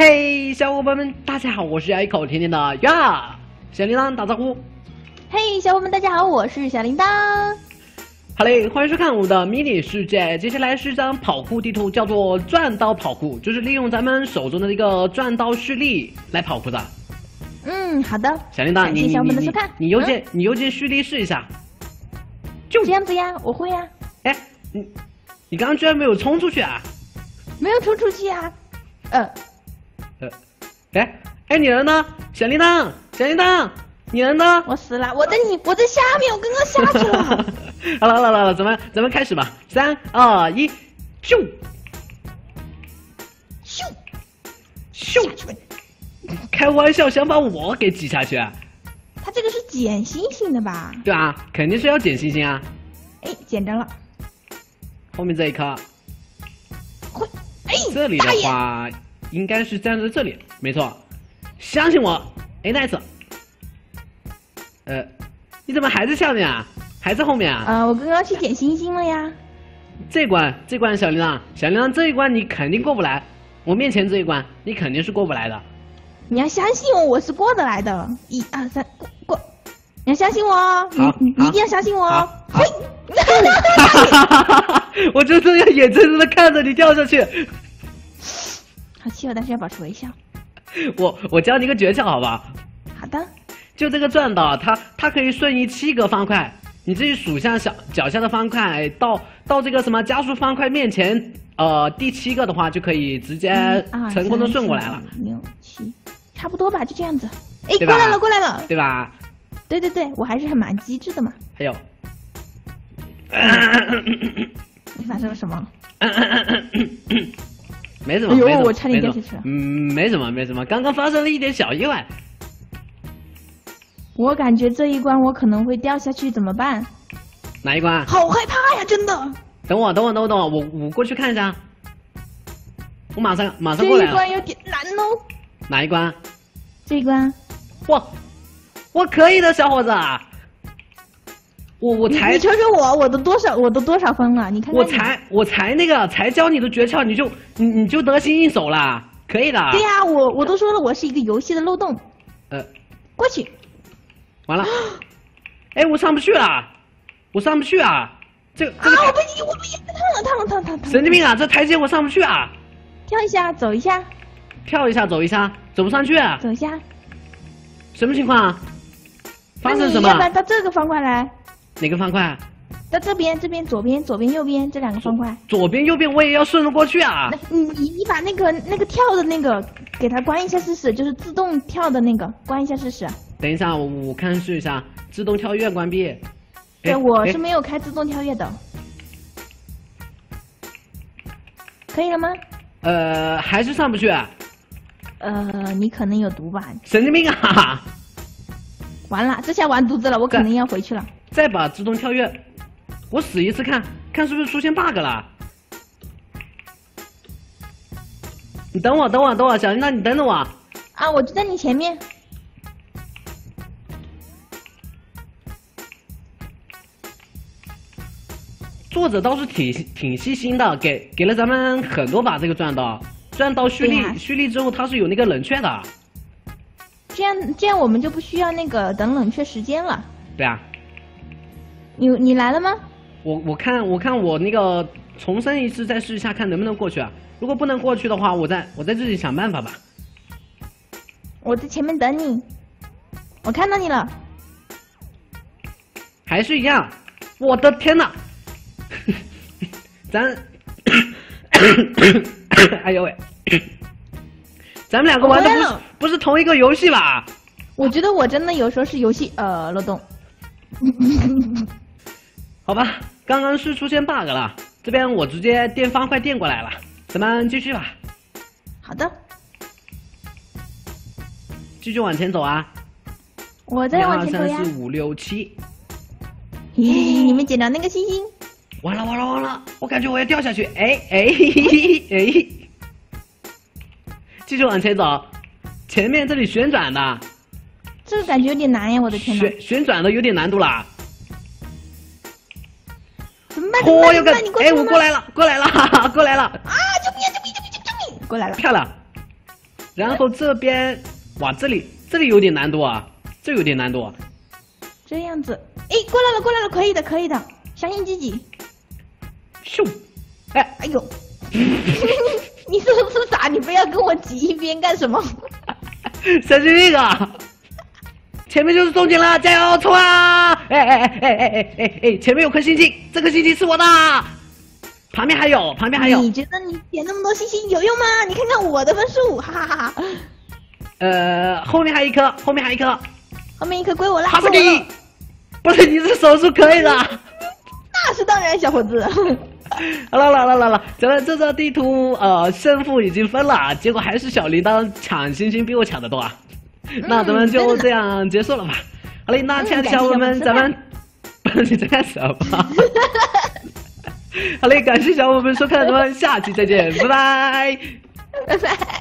嘿，小伙伴们，大家好，我是爱口甜甜的呀，小铃铛打招呼。 嘿，小伙伴们，大家好，我是小铃铛。 好嘞，欢迎收看我们的迷你世界。接下来是一张跑酷地图，叫做转刀跑酷，就是利用咱们手中的一个转刀蓄力来跑酷的。 好的。 小铃铛，你右键蓄力试一下。 就这样子呀，我会呀。 哎，你刚刚居然没有冲出去啊？ 没有冲出去啊。 哎，你人呢？小铃铛，你人呢？ 我死了，我在下面，我刚刚下去了。 好了，咱们开始吧。3、2、1，咻！开玩笑，想把我给挤下去啊？ 它这个是捡星星的吧？ 对啊，肯定是要捡星星啊。 哎，捡着了。 后面这一颗。 哎， 这里的话应该是站在这里，没错。相信我。哎 ，nice。你怎么还在下面啊？还在后面啊？ 我刚刚去捡星星了呀。 这关小铃铛这一关你肯定过不来，我面前这一关你肯定是过不来的。 你要相信我，我是过得来的。1、2、3，过！你要相信我哦，你一定要相信我哦。 好，我就这样眼睁睁的看着你掉下去。 好气哦，但是要保持微笑。 我教你一个诀窍，好不好？ 好的。 就这个转刀，它可以瞬移7个方块，你自己数下脚下的方块，到这个什么加速方块面前，第7个的话就可以直接成功的顺过来了。 6、7，差不多吧，就这样子。哎，过来了， 对吧？ 对，我还是蛮机智的嘛。 还有， 你发生了什么？ 没什么。 哎呦，我差点掉下去了。 没什么，刚刚发生了一点小意外。 我感觉这一关我可能会掉下去，怎么办？ 哪一关？ 好害怕呀，真的。等我， 我过去看一下。我马上过来了。 这一关有点难哦。 哪一关？ 这一关。 我可以的，小伙子。我才你瞅瞅我都多少分了？你看看我才教你的诀窍，你就得心应手了，可以的。 对呀，我都说了，我是一个游戏的漏洞。过去。 完了，哎，我上不去啊！这个我被烫了！ 神经病啊！这台阶我上不去啊！ 跳一下，走一下。 跳一下，走一下，走不上去啊！ 走一下。 什么情况啊？发生什么？ 要不然到这个方块来。 哪个方块？ 到这边，左边、右边这2个方块。 左边、右边我也要顺着过去啊！ 你把那个跳的那个给它关一下试试，就是自动跳的那个关一下试试。 等一下，我看试一下，自动跳跃关闭。 对，我是没有开自动跳跃的。可以了吗？ 还是上不去。 你可能有毒吧？ 神经病啊！ 完了，这下完犊子了，我可能要回去了。 再把自动跳跃，我死一次看是不是出现 bug 了。你等我，小铃铛，你等着我。 啊，我就在你前面。 作者倒是挺细心的，给了咱们很多把这个转刀蓄力之后，它是有那个冷却的。 这样我们就不需要那个等冷却时间了。 对啊。 你来了吗？ 我看我那个重生一次再试一下，看能不能过去啊。如果不能过去的话，我在这里想办法吧。 我在前面等你。我看到你了。 还是一样。我的天哪！哎呦喂！咱们两个玩的不是同一个游戏吧？ 我觉得我真的有时候是游戏漏洞。 好吧，刚刚是出现 bug 了，这边我直接电方块电过来了，咱们继续吧。 好的， 继续往前走啊！ 我在往前走呀。 1、2、3、4、5、6、7。 你们捡到那个星星？ 完了！我感觉我要掉下去！哎！继续往前走，前面这里旋转的。 这个感觉有点难呀，我的天哪！ 旋转的有点难度啦。 怎么办？ 你过来了！哎，我过来了！ 啊！救命！过来了。 漂亮！ 然后这边，哇，这里有点难度啊，这有点难度。 这样子，哎，过来了，可以的，相信自己。 咻， 哎呦，你是不是傻？你不要跟我挤一边干什么？ 小心那个，前面就是终点了，加油冲啊！哎，前面有颗星星，这颗星星是我的。旁边还有。 你觉得你点那么多星星有用吗？你看看我的分数，哈哈哈。 后面还有一颗，后面一颗归我啦。 哈斯基，不是你这手速可以的。 那是当然，小伙子。 好了，咱们这张地图胜负已经分了，结果还是小铃铛抢星星比我抢的多啊。那咱们就这样结束了吧。好嘞，那亲爱的小伙伴们，咱们你在干什么？好嘞，感谢小伙伴们收看，咱们下期再见，拜拜。 拜拜。